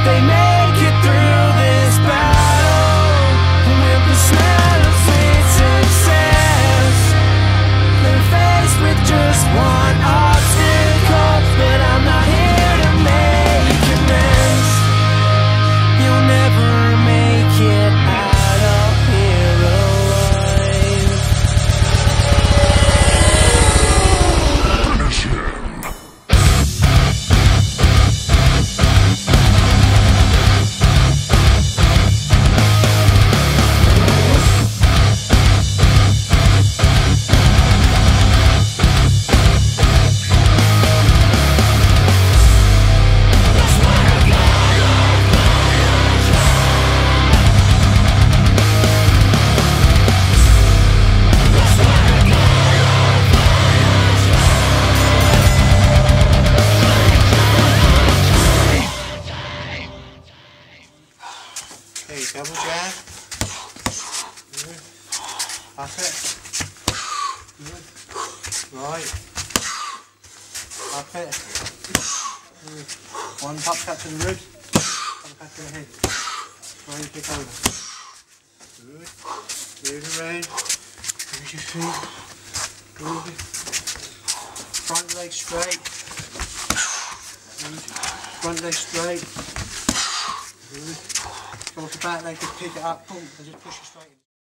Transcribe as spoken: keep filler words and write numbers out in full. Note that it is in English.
they make it through this battle with the smell of sweet success. They're faced with just one obstacle, but I'm not here to make amends. You'll never make it out of here alive. Finish him. Okay, double jab. Good. Up it. Good. Right. Up it. Good. One top cut to the ribs. One cut to the head. Try and kick over. Good. Move around. Use your feet. Good. Front leg straight. Good. Front leg straight. Good. Go to back leg, just pick it up, boom, and just push it straight in.